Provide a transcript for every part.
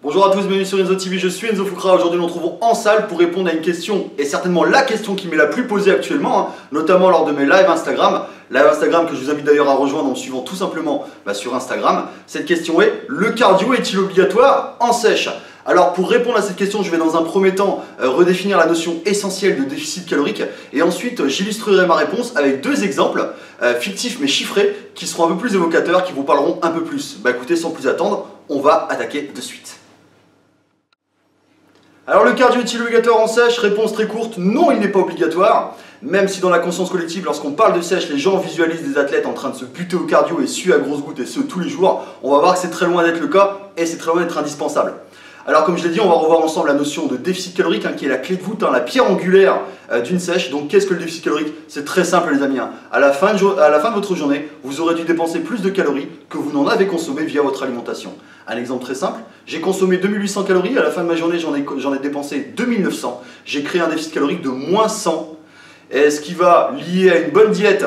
Bonjour à tous, bienvenue sur Enzo TV, je suis Enzo Fukra. Aujourd'hui nous nous retrouvons en salle pour répondre à une question, et certainement la question qui m'est la plus posée actuellement, notamment lors de mes lives Instagram. Live Instagram que je vous invite d'ailleurs à rejoindre en me suivant tout simplement sur Instagram. Cette question est, le cardio est-il obligatoire en sèche? Alors pour répondre à cette question, je vais dans un premier temps redéfinir la notion essentielle de déficit calorique, et ensuite j'illustrerai ma réponse avec deux exemples fictifs mais chiffrés qui seront un peu plus évocateurs, qui vous parleront un peu plus. Écoutez, sans plus attendre, on va attaquer de suite. Alors le cardio est-il obligatoire en sèche? Réponse très courte, non, il n'est pas obligatoire. Même si dans la conscience collective, lorsqu'on parle de sèche, les gens visualisent des athlètes en train de se buter au cardio et suer à grosses gouttes, et ce tous les jours, on va voir que c'est très loin d'être le cas et c'est très loin d'être indispensable. Alors comme je l'ai dit, on va revoir ensemble la notion de déficit calorique qui est la clé de voûte, la pierre angulaire d'une sèche. Donc qu'est-ce que le déficit calorique? C'est très simple les amis. À la fin de votre journée, vous aurez dû dépenser plus de calories que vous n'en avez consommé via votre alimentation. Un exemple très simple, j'ai consommé 2800 calories, à la fin de ma journée j'en ai dépensé 2900. J'ai créé un déficit calorique de moins 100, et ce qui va lier à une bonne diète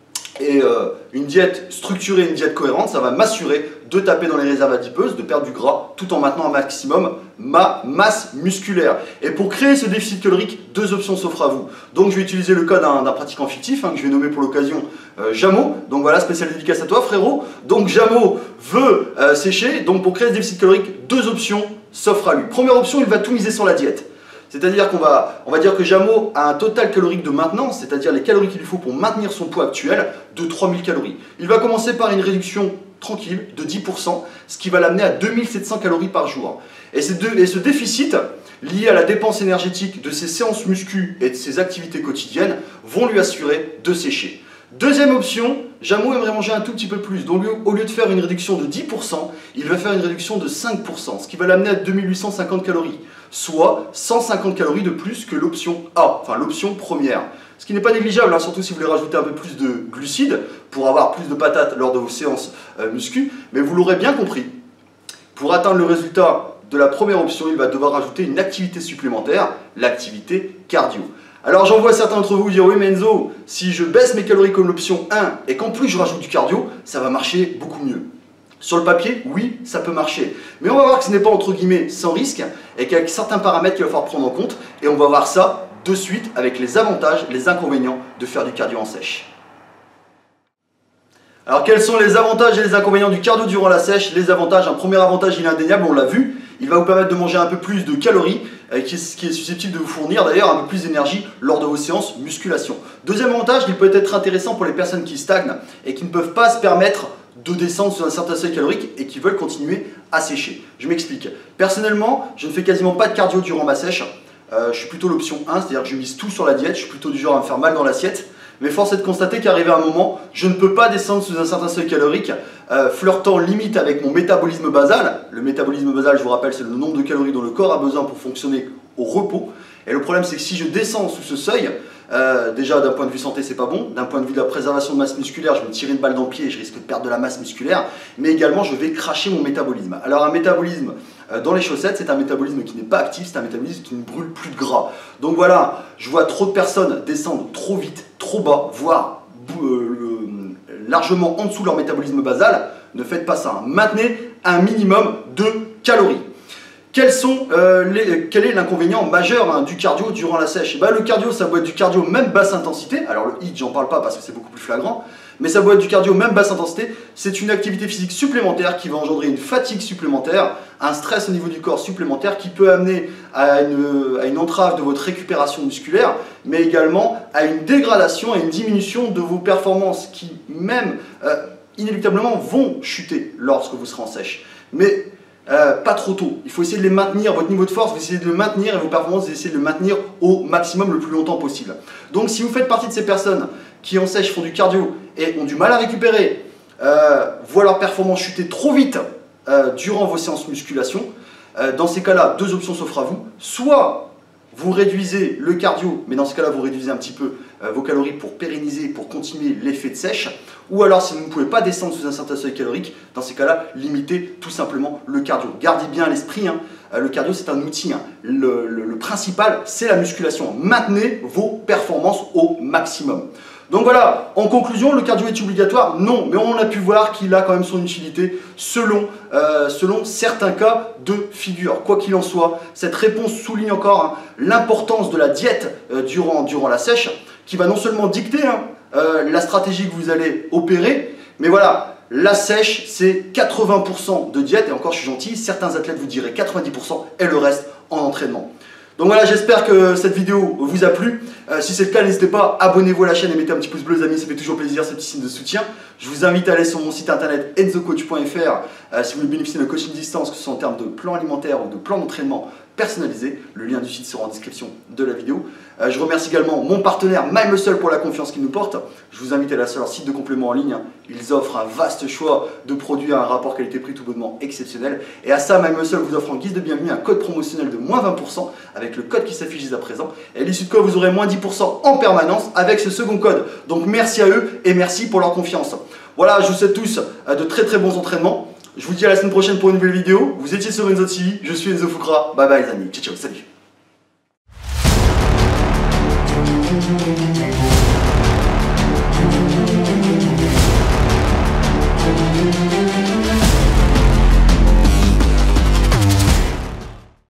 et une diète structurée, une diète cohérente, ça va m'assurer de taper dans les réserves adipeuses, de perdre du gras, tout en maintenant un maximum ma masse musculaire. Et pour créer ce déficit calorique, deux options s'offrent à vous. Donc je vais utiliser le cas d'un pratiquant fictif, que je vais nommer pour l'occasion Jamo. Donc voilà, spéciale dédicace à toi frérot. Donc Jamo veut sécher, donc pour créer ce déficit calorique, deux options s'offrent à lui. Première option, il va tout miser sur la diète. C'est-à-dire qu'on va dire que Jamo a un total calorique de maintenance, c'est-à-dire les calories qu'il lui faut pour maintenir son poids actuel, de 3000 calories. Il va commencer par une réduction tranquille de 10%, ce qui va l'amener à 2700 calories par jour. Et ce déficit, lié à la dépense énergétique de ses séances muscu et de ses activités quotidiennes, vont lui assurer de sécher. Deuxième option, Jamo aimerait manger un tout petit peu plus, donc au lieu de faire une réduction de 10%, il va faire une réduction de 5%, ce qui va l'amener à 2850 calories, soit 150 calories de plus que l'option A, enfin l'option première. Ce qui n'est pas négligeable, surtout si vous voulez rajouter un peu plus de glucides pour avoir plus de patates lors de vos séances muscu, mais vous l'aurez bien compris, pour atteindre le résultat de la première option, il va devoir rajouter une activité supplémentaire, l'activité cardio. Alors j'en vois certains d'entre vous dire, oui mais Enzo, si je baisse mes calories comme l'option 1 et qu'en plus je rajoute du cardio, ça va marcher beaucoup mieux. Sur le papier, oui, ça peut marcher. Mais on va voir que ce n'est pas entre guillemets sans risque et qu'avec certains paramètres qu'il va falloir prendre en compte, et on va voir ça de suite avec les avantages, les inconvénients de faire du cardio en sèche. Alors quels sont les avantages et les inconvénients du cardio durant la sèche? Les avantages, un premier avantage il est indéniable, on l'a vu, il va vous permettre de manger un peu plus de calories, qui est susceptible de vous fournir d'ailleurs un peu plus d'énergie lors de vos séances musculation. Deuxième avantage, il peut être intéressant pour les personnes qui stagnent et qui ne peuvent pas se permettre de descendre sur un certain seuil calorique et qui veulent continuer à sécher. Je m'explique. Personnellement, je ne fais quasiment pas de cardio durant ma sèche. Je suis plutôt l'option 1, c'est-à-dire que je mise tout sur la diète, je suis plutôt du genre à me faire mal dans l'assiette. Mais force est de constater qu'arrivé à un moment, je ne peux pas descendre sous un certain seuil calorique, flirtant limite avec mon métabolisme basal. Le métabolisme basal, je vous rappelle, c'est le nombre de calories dont le corps a besoin pour fonctionner au repos. Et le problème, c'est que si je descends sous ce seuil, déjà d'un point de vue santé, c'est pas bon. D'un point de vue de la préservation de masse musculaire, je vais me tirer une balle dans le pied et je risque de perdre de la masse musculaire. Mais également, je vais cracher mon métabolisme. Alors un métabolisme dans les chaussettes, c'est un métabolisme qui n'est pas actif, c'est un métabolisme qui ne brûle plus de gras. Donc voilà, je vois trop de personnes descendre trop vite, trop bas, voire largement en dessous de leur métabolisme basal. Ne faites pas ça. Maintenez un minimum de calories. Quel est l'inconvénient majeur du cardio durant la sèche? Le cardio, ça doit être du cardio même basse intensité. Alors le HIIT, j'en parle pas parce que c'est beaucoup plus flagrant. Mais ça doit être du cardio même basse intensité. C'est une activité physique supplémentaire qui va engendrer une fatigue supplémentaire, un stress au niveau du corps supplémentaire qui peut amener à une entrave de votre récupération musculaire, mais également à une dégradation, à une diminution de vos performances qui même inéluctablement vont chuter lorsque vous serez en sèche. Mais pas trop tôt, il faut essayer de les maintenir, votre niveau de force, vous essayez de le maintenir et vos performances, vous essayez de le maintenir au maximum le plus longtemps possible. Donc si vous faites partie de ces personnes qui en sèche font du cardio et ont du mal à récupérer, voient leur performance chuter trop vite durant vos séances musculation, dans ces cas-là, deux options s'offrent à vous. Soit vous réduisez le cardio, mais dans ce cas-là, vous réduisez un petit peu vos calories pour pérenniser, pour continuer l'effet de sèche. Ou alors, si vous ne pouvez pas descendre sous un certain seuil calorique, dans ces cas-là, limitez tout simplement le cardio. Gardez bien à l'esprit, le cardio, c'est un outil. Le principal, c'est la musculation. Maintenez vos performances au maximum. Donc voilà, en conclusion, le cardio est obligatoire? Non, mais on a pu voir qu'il a quand même son utilité selon certains cas de figure. Quoi qu'il en soit, cette réponse souligne encore l'importance de la diète durant la sèche, qui va non seulement dicter la stratégie que vous allez opérer, mais voilà, la sèche c'est 80% de diète, et encore je suis gentil, certains athlètes vous diraient 90% et le reste en entraînement. Donc voilà, j'espère que cette vidéo vous a plu. Si c'est le cas, n'hésitez pas, abonnez-vous à la chaîne et mettez un petit pouce bleu les amis, ça fait toujours plaisir, ce petit signe de soutien. Je vous invite à aller sur mon site internet enzocoach.fr si vous voulez bénéficier de coaching distance, que ce soit en termes de plan alimentaire ou de plan d'entraînement personnalisé. Le lien du site sera en description de la vidéo. Je remercie également mon partenaire MyMuscle pour la confiance qu'il nous porte. Je vous invite à aller sur leur site de complément en ligne. Ils offrent un vaste choix de produits à un rapport qualité-prix tout bonnement exceptionnel. Et à ça, MyMuscle vous offre en guise de bienvenue un code promotionnel de moins 20% avec le code qui s'affiche dès à présent. Et à l'issue de quoi vous aurez moins 10% en permanence avec ce second code. Donc merci à eux et merci pour leur confiance. Voilà, je vous souhaite tous de très bons entraînements. Je vous dis à la semaine prochaine pour une nouvelle vidéo. Vous étiez sur Enzo TV, je suis Enzo Fukra. Bye bye les amis, ciao ciao, salut.